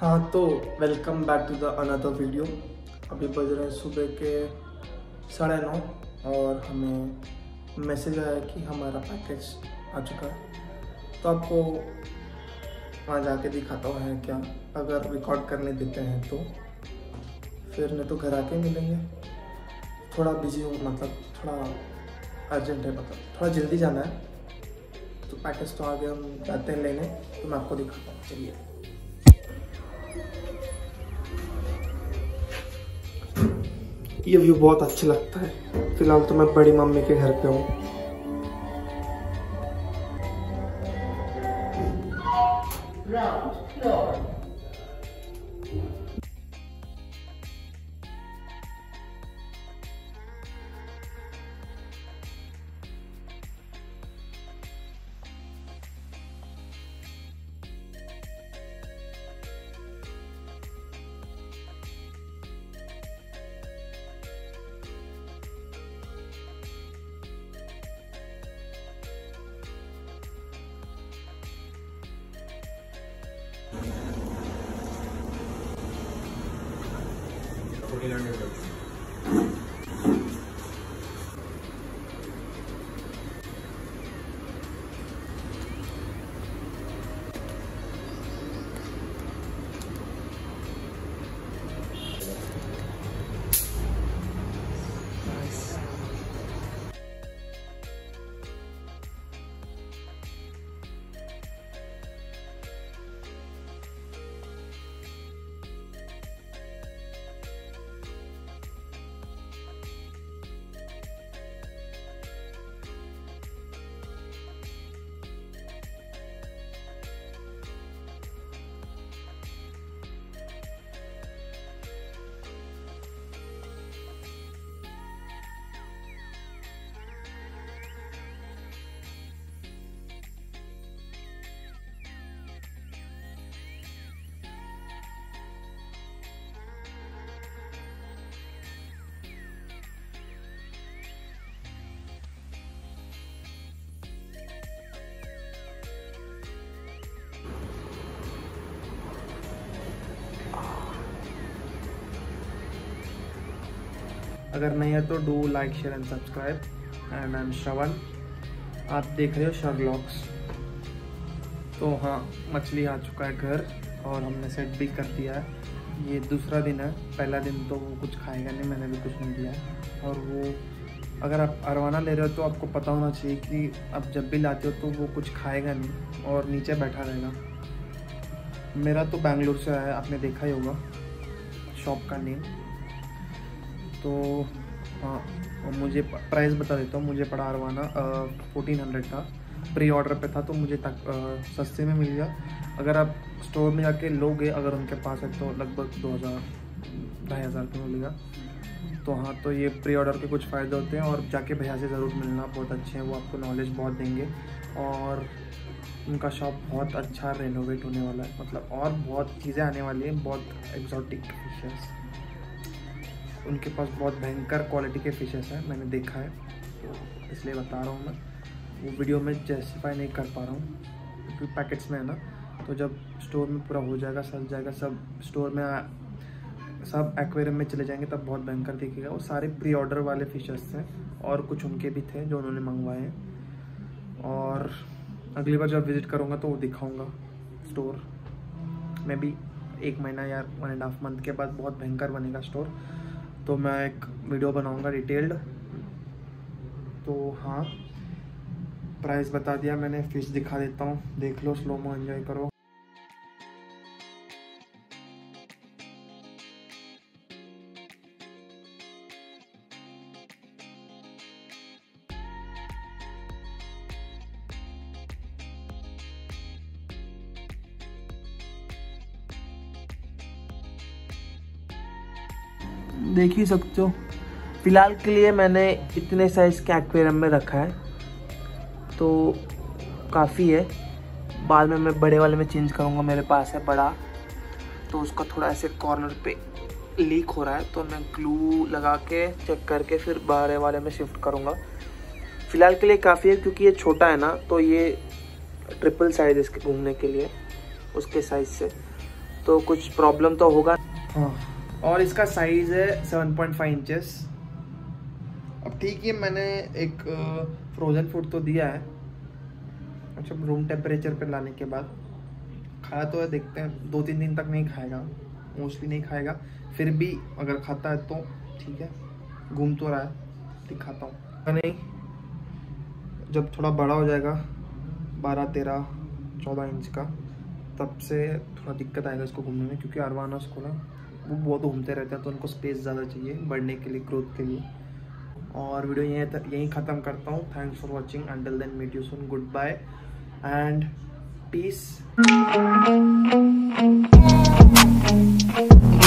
हाँ तो welcome back to the another video. अभी बज रहे हैं सुबह के 9:30 और हमें मैसेज आया कि हमारा पैकेज आ चुका है। तो आपको वहाँ जाके दिखाता हूँ है क्या, अगर रिकॉर्ड करने देते हैं तो फिर नहीं तो घर आके मिलेंगे। थोड़ा बिजी हूँ, मतलब थोड़ा अर्जेंट है, मतलब थोड़ा जल्दी जाना है। तो पैकेज तो आगे हम जाते हैं लेने, तो मैं आपको दिखाता हूँ। चलिए। ये व्यू बहुत अच्छा लगता है। फिलहाल तो मैं बड़ी मम्मी के घर पे हूँ। अगर नहीं है तो do like share and subscribe. And I am Shravan, आप देख रहे हो शर्लॉक्स। तो हाँ, मछली आ चुका है घर और हमने सेट भी कर दिया है। ये दूसरा दिन है। पहला दिन तो वो कुछ खाएगा नहीं, मैंने भी कुछ नहीं दिया है। और वो अगर आप अरवाना ले रहे हो तो आपको पता होना चाहिए कि आप जब भी लाते हो तो वो कुछ खाएगा नहीं और नीचे बैठा रहेगा। मेरा तो बेंगलुरु से आया है, आपने देखा ही होगा शॉप का नेम। तो हाँ, और मुझे प्राइस बता देता हूँ। मुझे पड़ा अरवाना 1400 था, प्री ऑर्डर पे था, तो मुझे तक सस्ते में मिल गया। अगर आप स्टोर में जाके लोगे, अगर उनके पास है, तो लगभग 2000-2500 का मिलेगा। तो हाँ, तो ये प्री ऑर्डर के कुछ फ़ायदे होते हैं और जाके भैया से ज़रूर मिलना, बहुत अच्छे हैं वो, आपको नॉलेज बहुत देंगे। और उनका शॉप बहुत अच्छा रेनोवेट होने वाला है, मतलब और बहुत चीज़ें आने वाली हैं, बहुत एग्जॉटिक फिशेस। उनके पास बहुत भयंकर क्वालिटी के फिशेस हैं, मैंने देखा है, तो इसलिए बता रहा हूँ मैं। वो वीडियो में जस्टिफाई नहीं कर पा रहा हूँ क्योंकि पैकेट्स में है ना। तो जब स्टोर में पूरा हो जाएगा, सज जाएगा, सब स्टोर में सब एक्वेरियम में चले जाएंगे, तब बहुत भयंकर दिखेगा। वो सारे प्री ऑर्डर वाले फिशेस थे और कुछ उनके भी थे जो उन्होंने मंगवाए हैं। और अगली बार जब विज़िट करूँगा तो वो दिखाऊँगा स्टोर में भी। 1 महीना या 1.5 मंथ के बाद बहुत भयंकर बनेगा स्टोर, तो मैं एक वीडियो बनाऊंगा डिटेल्ड। तो हाँ, प्राइस बता दिया मैंने, फिश दिखा देता हूँ, देख लो, स्लो मो एंजॉय करो। देख ही सकते हो, फिलहाल के लिए मैंने इतने साइज के एक्वेरियम में रखा है, तो काफ़ी है। बाद में मैं बड़े वाले में चेंज करूँगा। मेरे पास है बड़ा, तो उसका थोड़ा ऐसे कॉर्नर पे लीक हो रहा है, तो मैं ग्लू लगा के चेक करके फिर बड़े वाले में शिफ्ट करूँगा। फ़िलहाल के लिए काफ़ी है, क्योंकि ये छोटा है ना, तो ये ट्रिपल साइज इसके घूमने के लिए उसके साइज से। तो कुछ प्रॉब्लम तो होगा। हाँ, और इसका साइज़ है 7.5 इंचेस। अब ठीक है, मैंने एक फ्रोज़न फूड तो दिया है, अच्छा रूम टेम्परेचर पे लाने के बाद खाया तो है, देखते हैं 2-3 दिन तक नहीं खाएगा, मोस्टली नहीं खाएगा, फिर भी अगर खाता है तो ठीक है, घूम तो रहा है, दिखाता हूँ। नहीं, जब थोड़ा बड़ा हो जाएगा 12, 13, 14 इंच का, तब से थोड़ा दिक्कत आएगा इसको घूमने में, क्योंकि अरवानास को ना वो बहुत घूमते रहते हैं, तो उनको स्पेस ज़्यादा चाहिए बढ़ने के लिए, ग्रोथ के लिए। और वीडियो यहीं ख़त्म करता हूँ। Thanks for watching, until then meet you soon, good bye and piece.